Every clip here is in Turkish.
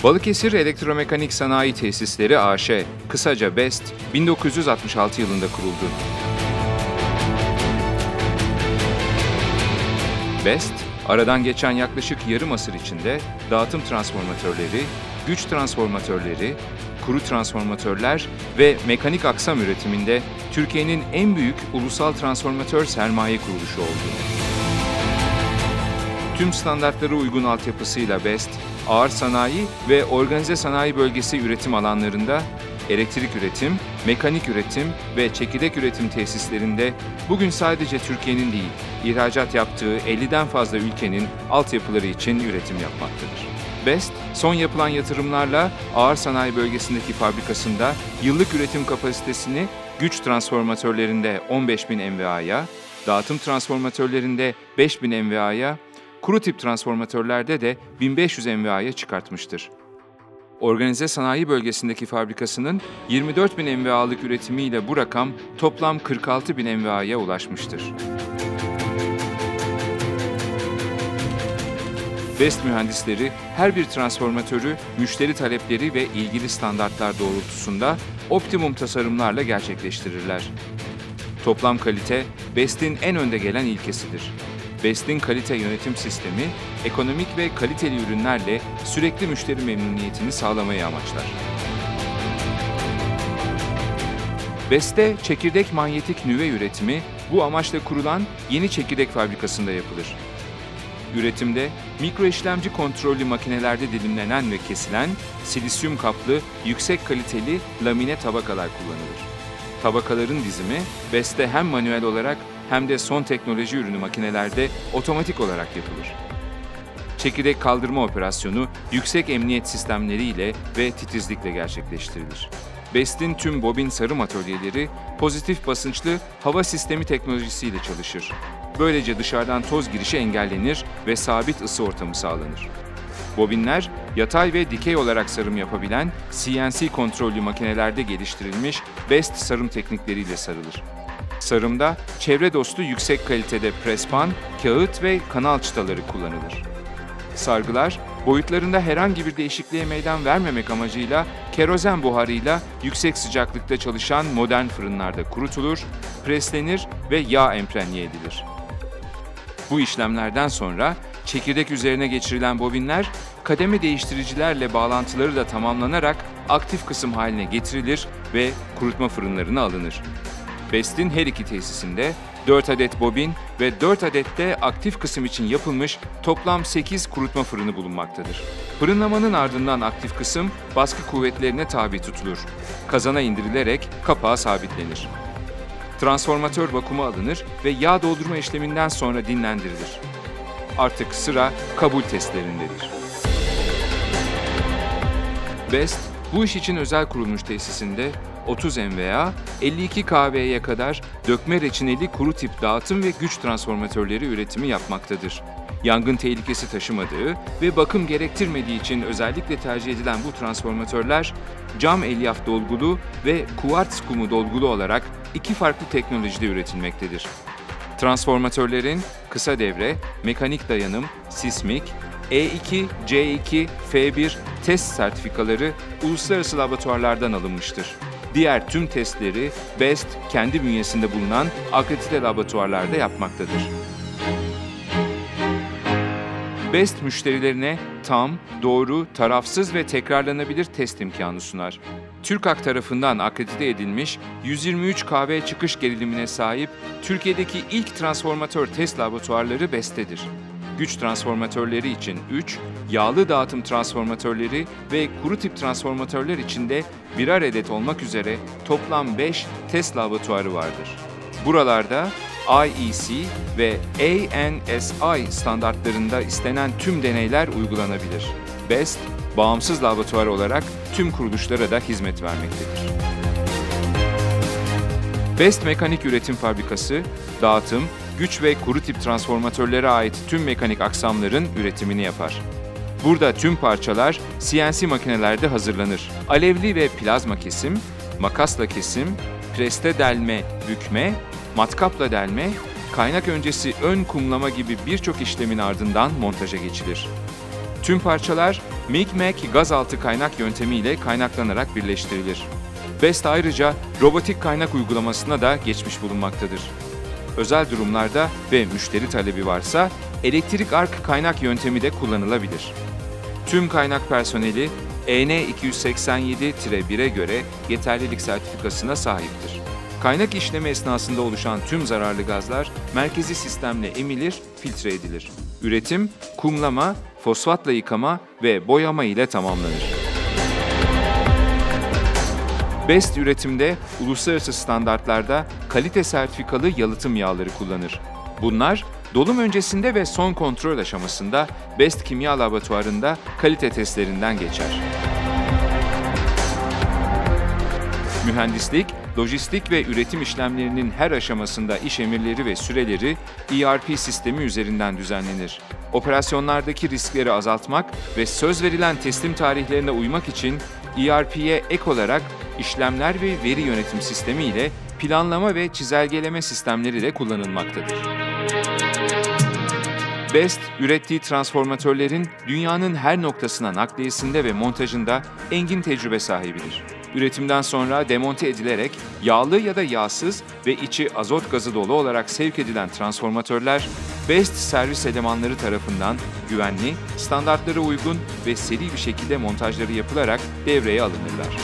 Balıkesir Elektromekanik Sanayi Tesisleri AŞ, kısaca BEST, 1966 yılında kuruldu. BEST, aradan geçen yaklaşık yarım asır içinde dağıtım transformatörleri, güç transformatörleri, kuru transformatörler ve mekanik aksam üretiminde Türkiye'nin en büyük ulusal transformatör sermaye kuruluşu oldu. Tüm standartlara uygun altyapısıyla BEST, ağır sanayi ve organize sanayi bölgesi üretim alanlarında elektrik üretim, mekanik üretim ve çekirdek üretim tesislerinde bugün sadece Türkiye'nin değil, ihracat yaptığı 50'den fazla ülkenin altyapıları için üretim yapmaktadır. BEST, son yapılan yatırımlarla ağır sanayi bölgesindeki fabrikasında yıllık üretim kapasitesini güç transformatörlerinde 15.000 MVA'ya, dağıtım transformatörlerinde 5.000 MVA'ya, kuru tip transformatörlerde de 1500 MVA'ya çıkartmıştır. Organize sanayi bölgesindeki fabrikasının 24.000 MVA'lık üretimiyle bu rakam toplam 46.000 MVA'ya ulaşmıştır. BEST mühendisleri her bir transformatörü müşteri talepleri ve ilgili standartlar doğrultusunda optimum tasarımlarla gerçekleştirirler. Toplam kalite, BEST'in en önde gelen ilkesidir. BEST'in kalite yönetim sistemi, ekonomik ve kaliteli ürünlerle sürekli müşteri memnuniyetini sağlamayı amaçlar. BEST'te çekirdek manyetik nüve üretimi bu amaçla kurulan yeni çekirdek fabrikasında yapılır. Üretimde mikro işlemci kontrollü makinelerde dilimlenen ve kesilen silisyum kaplı yüksek kaliteli lamine tabakalar kullanılır. Tabakaların dizimi BEST'te hem manuel olarak hem de son teknoloji ürünü makinelerde otomatik olarak yapılır. Çekirdek kaldırma operasyonu yüksek emniyet sistemleriyle ve titizlikle gerçekleştirilir. BEST'in tüm bobin sarım atölyeleri pozitif basınçlı hava sistemi teknolojisiyle çalışır. Böylece dışarıdan toz girişi engellenir ve sabit ısı ortamı sağlanır. Bobinler, yatay ve dikey olarak sarım yapabilen CNC kontrollü makinelerde geliştirilmiş BEST sarım teknikleriyle sarılır. Sarımda çevre dostu yüksek kalitede prespan, kağıt ve kanal çıtaları kullanılır. Sargılar, boyutlarında herhangi bir değişikliğe meydan vermemek amacıyla kerozen buharıyla yüksek sıcaklıkta çalışan modern fırınlarda kurutulur, preslenir ve yağ emprenye edilir. Bu işlemlerden sonra çekirdek üzerine geçirilen bobinler, kademe değiştiricilerle bağlantıları da tamamlanarak aktif kısım haline getirilir ve kurutma fırınlarına alınır. BEST'in her iki tesisinde 4 adet bobin ve 4 adet de aktif kısım için yapılmış toplam 8 kurutma fırını bulunmaktadır. Fırınlamanın ardından aktif kısım baskı kuvvetlerine tabi tutulur. Kazana indirilerek kapağı sabitlenir. Transformatör vakuma alınır ve yağ doldurma işleminden sonra dinlendirilir. Artık sıra kabul testlerindedir. BEST, bu iş için özel kurulmuş tesisinde 30 MVA, 52 kV'ye kadar dökme reçineli kuru tip dağıtım ve güç transformatörleri üretimi yapmaktadır. Yangın tehlikesi taşımadığı ve bakım gerektirmediği için özellikle tercih edilen bu transformatörler, cam elyaf dolgulu ve kuartz kumu dolgulu olarak iki farklı teknolojide üretilmektedir. Transformatörlerin kısa devre, mekanik dayanım, sismik, E2, C2, F1 test sertifikaları uluslararası laboratuvarlardan alınmıştır. Diğer tüm testleri BEST kendi bünyesinde bulunan akredite laboratuvarlarda yapmaktadır. BEST müşterilerine tam, doğru, tarafsız ve tekrarlanabilir test imkanı sunar. TÜRKAK tarafından akredite edilmiş 123 kV çıkış gerilimine sahip Türkiye'deki ilk transformatör test laboratuvarları BEST'tedir. Güç transformatörleri için 3, yağlı dağıtım transformatörleri ve kuru tip transformatörler için de birer adet olmak üzere toplam 5 test laboratuvarı vardır. Buralarda IEC ve ANSI standartlarında istenen tüm deneyler uygulanabilir. BEST, bağımsız laboratuvar olarak tüm kuruluşlara da hizmet vermektedir. BEST Mekanik Üretim Fabrikası, dağıtım, güç ve kuru tip transformatörlere ait tüm mekanik aksamların üretimini yapar. Burada tüm parçalar CNC makinelerde hazırlanır. Alevli ve plazma kesim, makasla kesim, preste delme, bükme, matkapla delme, kaynak öncesi ön kumlama gibi birçok işlemin ardından montaja geçilir. Tüm parçalar Make gazaltı kaynak yöntemiyle kaynaklanarak birleştirilir. BEST ayrıca robotik kaynak uygulamasına da geçmiş bulunmaktadır. Özel durumlarda ve müşteri talebi varsa elektrik ark kaynak yöntemi de kullanılabilir. Tüm kaynak personeli EN 287-1'e göre yeterlilik sertifikasına sahiptir. Kaynak işlemi esnasında oluşan tüm zararlı gazlar merkezi sistemle emilir, filtre edilir. Üretim, kumlama, fosfatla yıkama ve boyama ile tamamlanır. BEST üretimde uluslararası standartlarda kalite sertifikalı yalıtım yağları kullanır. Bunlar, dolum öncesinde ve son kontrol aşamasında BEST Kimya Laboratuvarı'nda kalite testlerinden geçer. Mühendislik, lojistik ve üretim işlemlerinin her aşamasında iş emirleri ve süreleri ERP sistemi üzerinden düzenlenir. Operasyonlardaki riskleri azaltmak ve söz verilen teslim tarihlerine uymak için ERP'ye ek olarak işlemler ve veri yönetim sistemi ile planlama ve çizelgeleme sistemleri de kullanılmaktadır. BEST, ürettiği transformatörlerin dünyanın her noktasına nakliyesinde ve montajında engin tecrübe sahibidir. Üretimden sonra demonte edilerek yağlı ya da yağsız ve içi azot gazı dolu olarak sevk edilen transformatörler, BEST servis elemanları tarafından güvenli, standartlara uygun ve seri bir şekilde montajları yapılarak devreye alınırlar.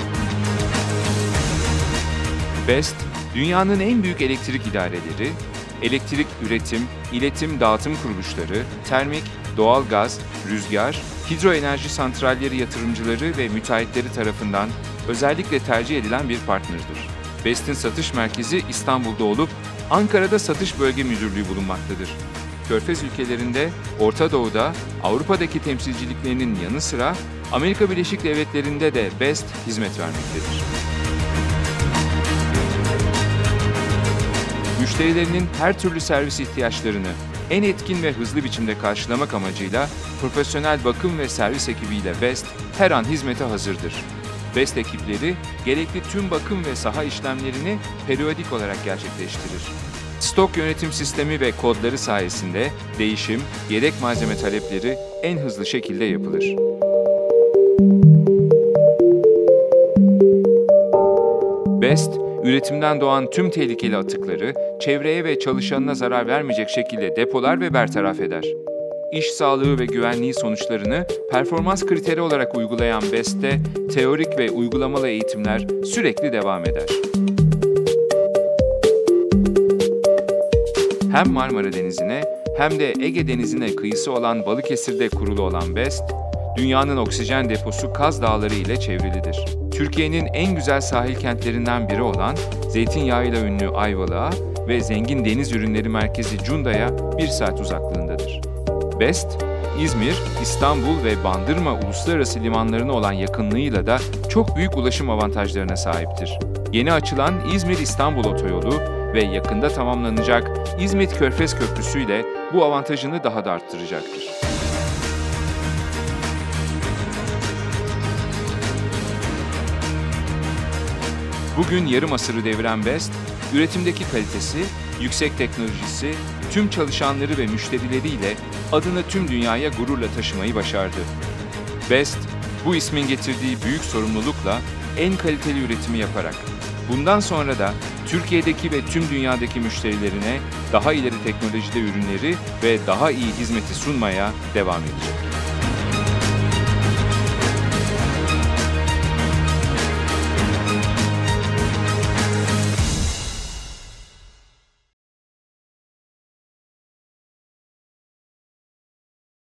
BEST, dünyanın en büyük elektrik idareleri, elektrik üretim, iletim, dağıtım kuruluşları, termik, doğalgaz, rüzgar, hidroenerji santralleri yatırımcıları ve müteahhitleri tarafından özellikle tercih edilen bir partnerdir. BEST'in satış merkezi İstanbul'da olup Ankara'da satış bölge müdürlüğü bulunmaktadır. Körfez ülkelerinde, Orta Doğu'da, Avrupa'daki temsilciliklerinin yanı sıra Amerika Birleşik Devletleri'nde de BEST hizmet vermektedir. Müşterilerinin her türlü servis ihtiyaçlarını en etkin ve hızlı biçimde karşılamak amacıyla profesyonel bakım ve servis ekibiyle BEST her an hizmete hazırdır. BEST ekipleri gerekli tüm bakım ve saha işlemlerini periyodik olarak gerçekleştirir. Stok yönetim sistemi ve kodları sayesinde değişim, yedek malzeme talepleri en hızlı şekilde yapılır. BEST, üretimden doğan tüm tehlikeli atıkları çevreye ve çalışanına zarar vermeyecek şekilde depolar ve bertaraf eder. İş sağlığı ve güvenliği sonuçlarını performans kriteri olarak uygulayan BEST'te teorik ve uygulamalı eğitimler sürekli devam eder. Hem Marmara Denizi'ne hem de Ege Denizi'ne kıyısı olan Balıkesir'de kurulu olan BEST, dünyanın oksijen deposu Kaz Dağları ile çevrilidir. Türkiye'nin en güzel sahil kentlerinden biri olan zeytinyağıyla ünlü Ayvalık'a ve zengin deniz ürünleri merkezi Cunda'ya 1 saat uzaklığındadır. BEST, İzmir, İstanbul ve Bandırma uluslararası limanlarına olan yakınlığıyla da çok büyük ulaşım avantajlarına sahiptir. Yeni açılan İzmir-İstanbul otoyolu ve yakında tamamlanacak İzmit-Körfez Köprüsü ile bu avantajını daha da arttıracaktır. Bugün yarım asırı deviren BEST, üretimdeki kalitesi, yüksek teknolojisi, tüm çalışanları ve müşterileriyle adını tüm dünyaya gururla taşımayı başardı. BEST, bu ismin getirdiği büyük sorumlulukla en kaliteli üretimi yaparak, bundan sonra da Türkiye'deki ve tüm dünyadaki müşterilerine daha ileri teknolojide ürünleri ve daha iyi hizmeti sunmaya devam edecek.